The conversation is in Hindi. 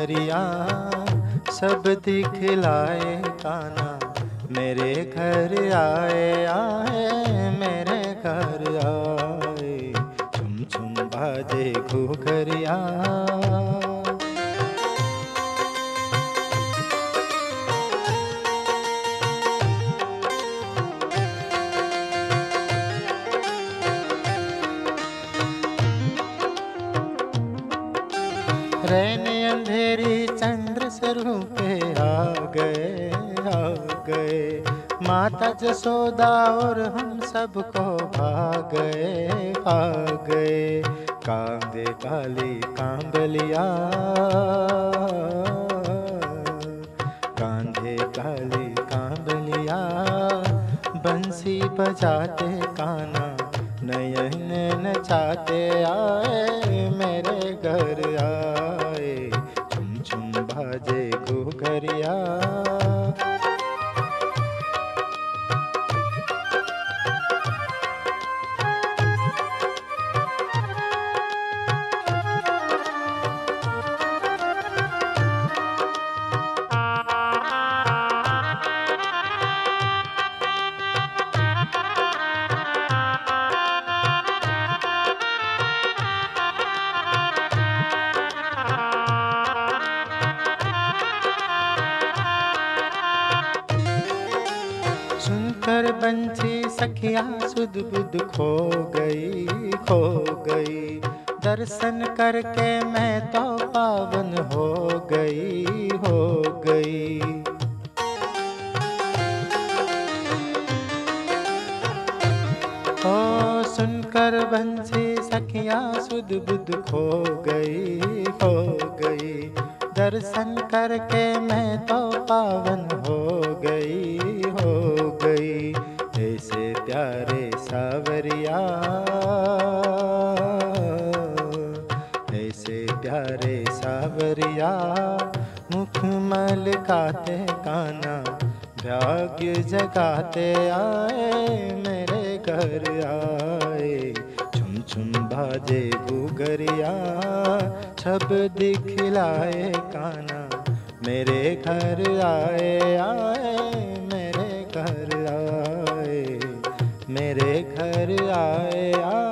घूघरिया सब दिखलाए कान्हा, मेरे घर आए आए मेरे घर आए, छुम छुम बाजे घूघरिया। रैन अंधेरी चंद्र स्वरूपे आ गए, माता जसोदा और हम सबको भाग गए। कांधे काली कांबलिया, कांधे काली कांबलिया, बंसी बजाते कान्हा नयन नचाते आए मेरे घर आए, छुम छुम बाजे घूघरिया। सुनकर बंसी सखिया सुध बुध खो गई, दर्शन करके मैं तो पावन हो गई। ओ सुनकर बंसी सखिया सुध बुध खो गई, दर्शन करके मैं तो पावन हो गई। ऐसे प्यारे सावरिया, ऐसे प्यारे सावरिया, मुख मलकाते कान्हा भाग्य जगाते आए मेरे घर आए, छुम छुम बाजे घूघरिया सब दिखलाए कान्हा, मेरे घर आए आए मेरे घर आए, मेरे घर आए आए।